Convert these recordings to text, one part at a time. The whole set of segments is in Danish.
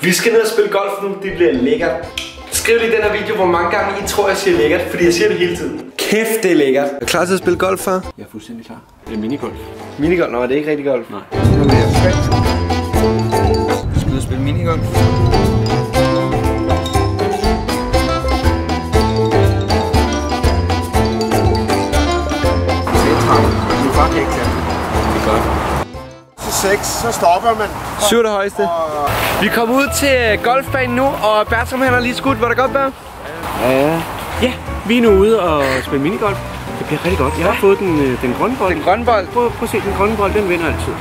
Vi skal ned og spille golf nu, det bliver lækkert. Skriv lige i den her video, hvor mange gange I tror, jeg siger lækkert, fordi jeg siger det hele tiden. Kæft, det er lækkert. Er du klar til at spille golf, far? Jeg er fuldstændig klar. Det er minigolf. Minigolf? Nå, det er ikke rigtig golf. Nej. Skal du spille minigolf? Min far kan ikke tage. Det er godt. 6, så stopper man. 7 det højeste. Vi kommer ud til golfbanen nu, og Bertram han har lige skudt. Var det godt, Bertram? Ja, vi er nu ude og spille minigolf. Det bliver rigtig godt. Jeg har fået den grønne bold. Den grønne bold? Prøv at se, den grønne bold, den vinder altid.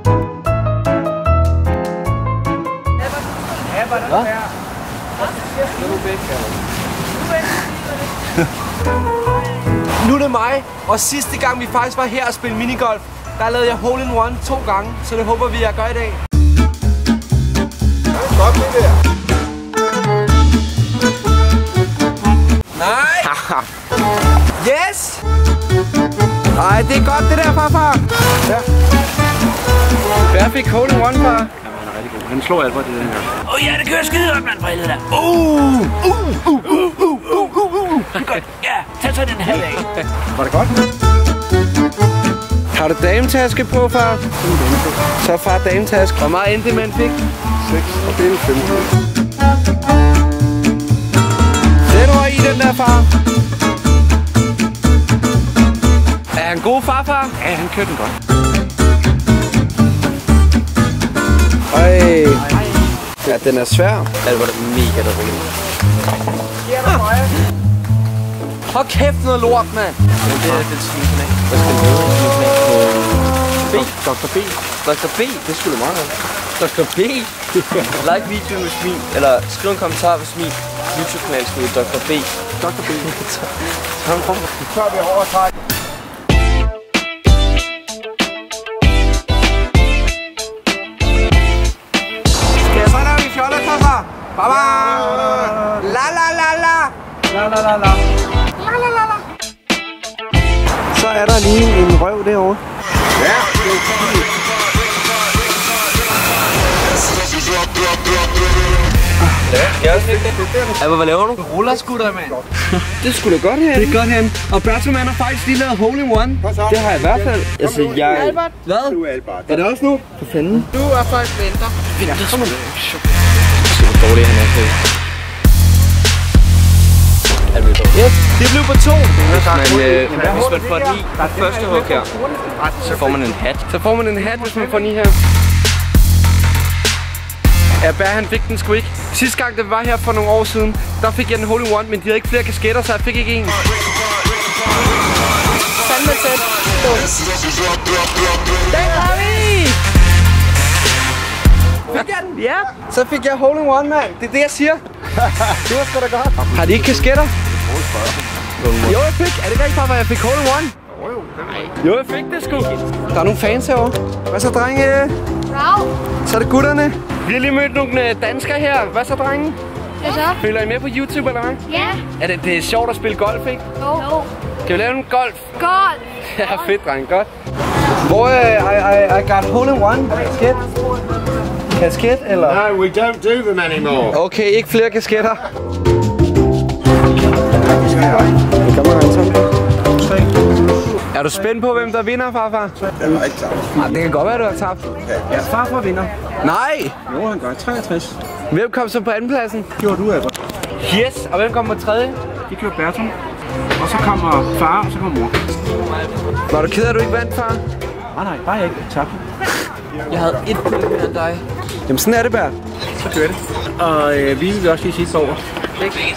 Hvad? Nu er det mig, og sidste gang vi faktisk var her og spille minigolf, der lavede jeg hole in one 2 gange, så det håber vi, jeg gør i dag. Godt det der. Nej! Yes! Ej, det er godt det der, farfar. Ja. Hvad fik hole in one, far? Jamen, han er rigtig god. Han slår Albert det den her. Ja, det kører skide godt, mand, for helvede der. Det er godt. Ja, tag så den her af. Var det godt? Har du dametaske på, far? Så far dametaske. Hvor meget endte man fik? 6 og det er 15. Den var i den der, far. Er han god, farfar? Ja, han kører den godt. Øj. Ja, den er svær. Ja, det var da mega dårligt. Hold kæft noget lort, mand. Men det er den svinkanal. Hvad skal den hedde? B. Dr. B. Dr. B, det skulle meget godt. Dr. B. Like videoen med smil, eller skriv en kommentar hvis min YouTube-kanal skal hedde Dr. B. Dr. B. Så er vi over træk. Ja, så er vi fjoller, farfar. Baba. La la la la. La la la la. Så er der lige en røv derovre. Ja, Alba, hvad laver du? Rollerskutter, mand. Det skulle da godt her. Det er godt her. Og Bertram har faktisk lige lavet hole in one. Det har jeg i hvert fald. Altså, jeg... Albert. Hvad? du er Albert. Er det også nu? For fanden. Du er folk venter. Ja, kom nu. Hvor dårlig han er til. Yes, det blev på 2. Hvis man får den i første hug her, så får man en hat. Så får man en hat, hvis man får den i her. Ja, Bær, han fik den sgu ikke. Sidste gang, da vi var her for nogle år siden, der fik jeg den hole in one, men de havde ikke flere kasketter, så jeg fik ikke en. Fandme tæt. Den har vi! Fik jeg den? Ja. Så fik jeg hole in one, mand. Det er det, jeg siger. Det var sgu da godt. Har de ikke kasketter? Jo, jeg fik. Er det rigtigt, papa? Jeg fik hole in one. Jo, jeg fik det sgu. Der er nogle fans herovre. Hvad så, drenge? Så er det gutterne. Vi har lige mødt nogle danskere her. Hvad så, drenge? Hvad så? Følger I med på YouTube, eller hvad? Ja. Det er sjovt at spille golf, ikke? Jo. Kan vi lave en golf? Golf. Ja, fedt, drenge. Godt. Hvor I got hole in one. Kasket? Kasket, eller? No, we don't do them anymore. Okay, ikke flere kasketter. Er du spændt på, hvem der vinder, farfar? Jeg var ikke tabt. Nej, det kan godt være, du har tabt. Ja, Farfar vinder. Nej! Jo, han gør 63. Hvem kom så på andenpladsen? Gjorde du, Albert? Yes, og hvem kom på tredje? Det gjorde Bertram. Og så kommer far, og så kommer mor. Var du ked af, at du ikke vandt, far? Nej, bare jeg ikke tabte. Jeg havde 1 point mere end dig. Jamen sådan er det, Bert. Så gør det. Og vi vil også lige sidste over. Ikke?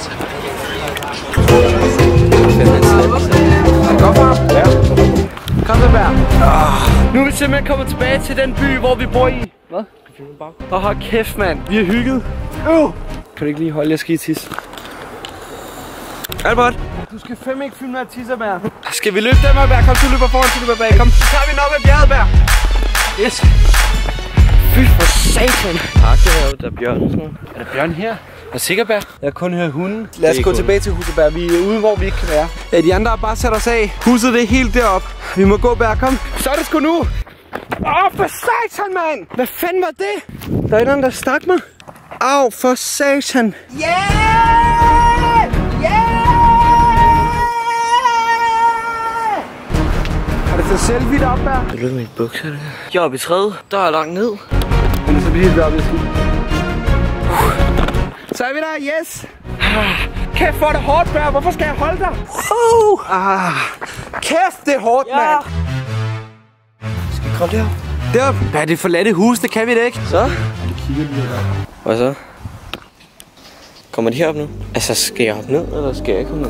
Godt, far? Ja. Kom så, Bert. Nu er vi simpelthen kommet tilbage til den by, hvor vi bor i. Hvad? Åh, hold kæft, mand. Vi er hygget. Kan du ikke lige holde, jeg skal i tisse? Albert, du skal fandme ikke filme med at tisse, Bert. Skal vi løbe dem her, Bert? Kom, du løber foran, du løber bag. Kom, så tager vi den op ad bjerget, Bert. Yes. Fy for satan. Tak, det her, der er bjørn. Er der bjørn her? Er sikker, Bert? Jeg har kun hørt hunden. Lad os gå tilbage til huset, Bert. Vi er ude, hvor vi ikke kan være. Ja, de andre har bare sat os af. Huset det er helt deroppe. Vi må gå, Bert. Kom. Så er det sgu nu. For satan, mand! Hvad fanden var det? Der er en, der stak mig. Au, for satan. Yeah! Har det taget selfie deroppe der? Det lyder med et bukser, det her. Jeg er oppe i træet. Der er langt ned. Men så bliver det deroppe i ski. Så er vi der, yes! Kæft, hvor er det hårdt, Bær. Hvorfor skal jeg holde dig? Kæft, det er hårdt, mand. Skal vi komme derop? Derop? Hvad er det forladte hus? Det kan vi da ikke. Så? Hvad så? Kommer de herop nu? Altså, skal jeg op ned, eller skal jeg ikke komme ned?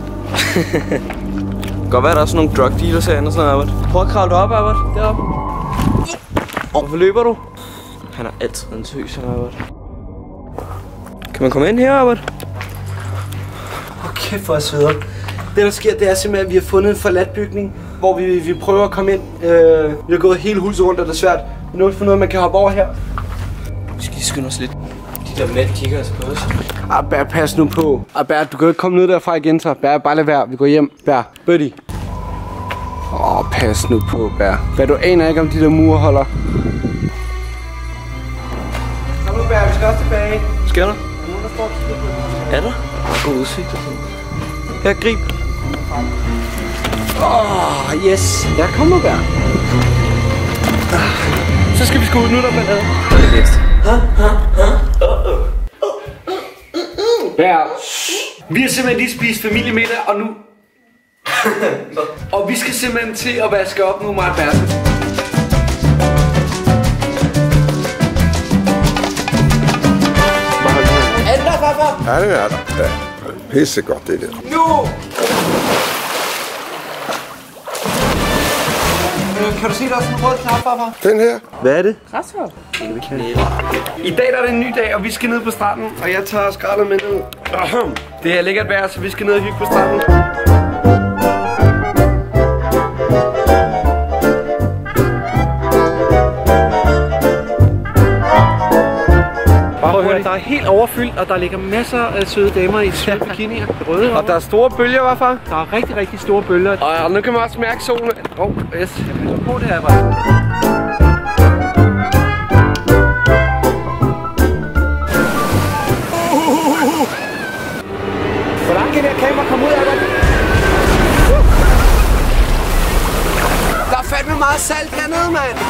Godt være, der er sådan nogle drug dealers herinde og sådan noget, Albert. Prøv at kravle op, Albert. Deroppe. Hvorfor løber du? Han er altid en tøs, han, Albert. Kan man komme ind her, Albert? Okay, for at svede. Det, der sker, det er simpelthen, at vi har fundet en forladt bygning, hvor vi prøver at komme ind. Vi har gået hele huset rundt, og det er svært. Vi har fundet ud af, at man kan hoppe over her. Vi skal skynde os lidt. De der mænd kigger altså på os. Bær, pas nu på. Bær, du kan jo ikke komme ned derfra igen, så. Bær, bare lad være. Vi går hjem. Bær, buddy. Pas nu på, Bær. Bær, du aner ikke, om de der mure holder. Kom nu, Bær, vi skal også tilbage. Skal der? Nogen, der står og kigger på det. Er der? God udsigt og sådan. Her, grib. Yes. Ja, kom nu, Bær. Så skal vi sgu ud nu, der ballade. Det er lidt. Bær. Vi har simpelthen lige spist familiemiddag, og nu... og vi skal simpelthen til at vaske op nu, mig og Bær. Ja, det er der. Ja. Pissegodt, det der. Nu! Kan du se, der er sådan en rød knap, farfar? Den her? Hvad er det? Græshop. I dag der er det en ny dag, og vi skal ned på stranden, og jeg tager skraldet med ned. Det er lækkert vejr, så vi skal ned og hygge på stranden. Der er helt overfyldt, og der ligger masser af søde damer i søde bikinier. Røde. Og der er store bølger, hvorfor? Der er rigtig, rigtig store bølger. Og nu kan man også mærke solen. Yes. Så på det her, bare. Hvordan kan det her kamera komme ud af det? Der er fandme meget salt hernede, mand.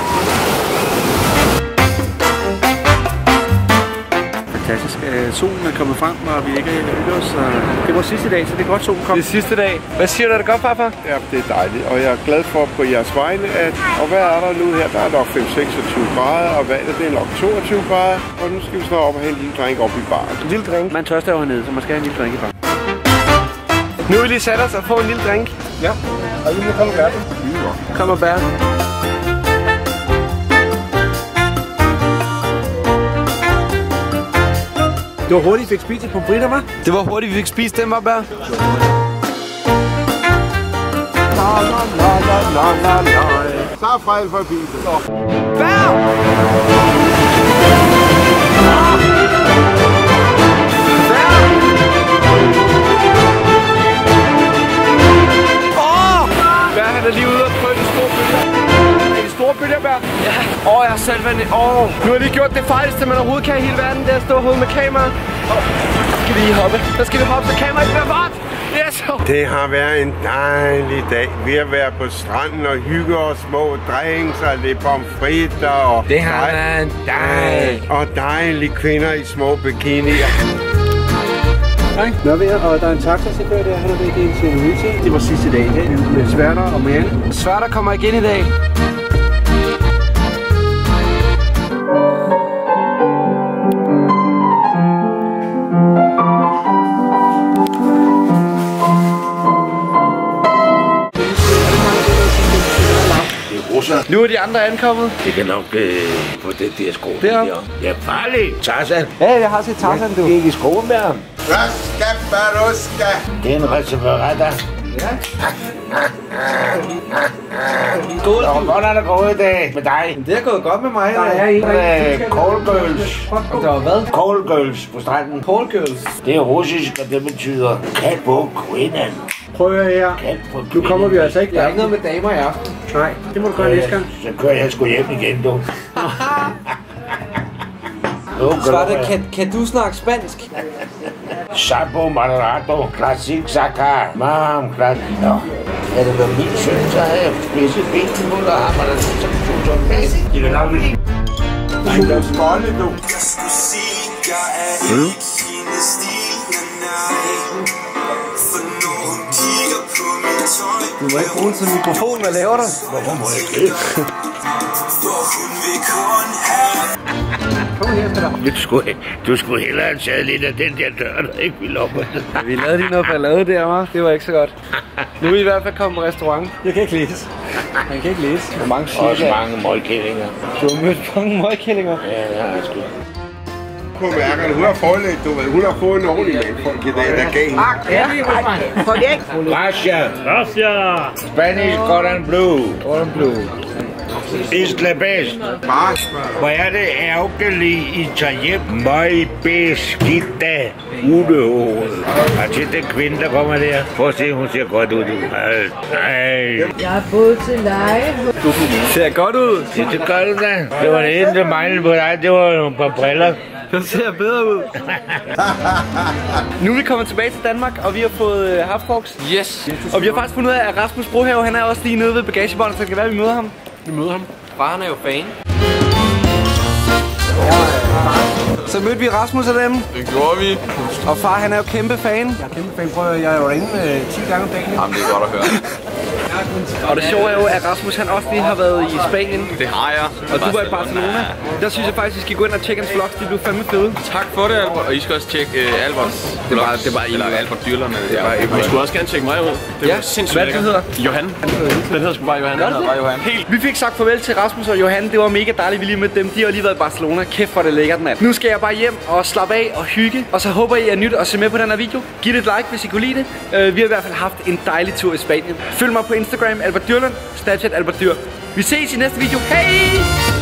Fantastisk. Solen er kommet frem, og vi ikke hygger os. Det var sidste dag, så det er godt, solen kom. Det er sidste dag. Hvad siger du, er det godt, farfar? Ja, det er dejligt, og jeg er glad for på jeres vegne, at... Og hvad er der nu her? Der er nok 5-26 grader, og vandet det er nok 22 grader. Og nu skal vi snart op og have en lille drink op i baren. En lille drink. Man tørster jo hernede, så man skal have en lille drink i baren. Nu vil vi lige sætte os og få en lille drink. Ja, og vi må komme og gøre det. Kom og bær. Det var hurtigt, vi fik spist et pomfritter, hva'? Det var hurtigt, vi fik spist dem, var Bær. Så er Frejl for bilen. Bær! Bær, han er lige ude og prøve de store bølger. Er de store bølger, Bær? Ja. Jeg har selv vandet. Nu har de gjort det fejleste, man overhovedet kan i hele verden. Det er at stå hovedet med kamera. Skal vi lige hoppe? Så skal vi hoppe, så kameraet ikke bliver vart. Yes. Det har været en dejlig dag. Vi har været på stranden og hygge os små drinks og lidt pomfritter. Og det har været en dag. Og dejlige kvinder i små bikinier. Hej. Nå, og der er en taxachauffør der, han er ved en til. Det var sidste dag i dag, med Sværter og Marianne. Sværter kommer igen i dag. Nu er de andre ankommet. Det kan nok på det der sko. Der. Ja, farligt. Tarzan. Ja, jeg har set Tarzan, du. Gik i skoen med ham. Raska baruska. Det er en reservater. Ja. Skål. Og hvordan er det gået i dag med dig? Det er gået godt med mig. Der er en call girls. Der var hvad? Call girls på stranden. Call girls. Det er russisk, og det betyder kat på kvinden. Prøv at høre her. Kat på kvinden. Nu kommer vi altså ikke. Der er ikke noget med damer i aften. Nej, det må du gøre næste gang. Så kører jeg sgu hjem igen, du. Svarte, kan du snakke spansk? Sapo Marado, Classic Saka, Mam, Classic. Nå, er det været min søn, så havde jeg spidset benene på armerne, så tog sådan med. Det er nok lidt. Nej, det er skåle, du. Du må ikke bruge den som mikrofon, hvad laver du? Hvorfor må jeg ikke? Kom her, Peter. Du skulle hellere have taget lidt af den der dør, der ikke ville op. Vi lavede lige noget ballade der, det var ikke så godt. Nu er vi i hvert fald kommet på restaurant. Jeg kan ikke læse. Man kan ikke læse. Hvor mange siger også mange møgkællinger. Du har mødt mange møgkællinger? Ja, det har jeg sgu. På mærkerne, hun har forlægt, du ved. Hun har fået en ordentlig mandfolk i dag, der gav hende. Gracias. Spanish Gordon Blue. Gordon Blue. Isla Best. Hvor er det ærgerligt italiensk. Møg beskidte udehoved. Og til den kvinde, der kommer der. Prøv at se, hun ser godt ud. Jeg har boet til leje. Du ser godt ud. Det gør du da. Det var det eneste manglede på dig. Det var nogle par briller. Det ser bedre ud. Nu er vi kommet tilbage til Danmark, og vi har fået Halfbox. Yes. Og vi har faktisk fundet ud af, at Rasmus Brohave, han er også lige nede ved bagagebåndet, så det kan være, at vi møder ham. Vi møder ham. Faren er jo fan. Så mødte vi Rasmus og dem. Det gjorde vi. Og far, han er jo kæmpe fan. Jeg er kæmpe fan. Prøv at jeg er jo inde 10 gange om dagen. Jamen, det er godt at høre. Og det sjove er jo, at Rasmus han også lige har været i Spanien. Det har jeg. Og du var i Barcelona. Der synes jeg faktisk, vi skal gå ind og tjekke hans vlogs. De blev fandme fede. Tak for det, Albert. Og I skal også tjekke Alberts vlogs. Det var eller Albert Dyrlerne. I skulle også gerne tjekke mig ud. Det var sindssygt. Hvad det hedder? Johan. Den hedder sgu bare Johan. Den hedder bare Johan. Helt. Vi fik sagt farvel til Rasmus og Johan. Det var mega dejligt, vi lige mødte dem. De har lige været i Barcelona. Kæft for det lækkert, mand. Nu skal jeg bare hjem og slappe af og hygge. Og så håber I er nyt og se med på den her video. Giv det et like, hvis I kunne lide det. Vi har i hvert fald haft en dejlig tur i Spanien. Følg mig på Instagram, Albert Dyrland. Snapchat, Albert Dyr. Vi ses i næste video. Hej!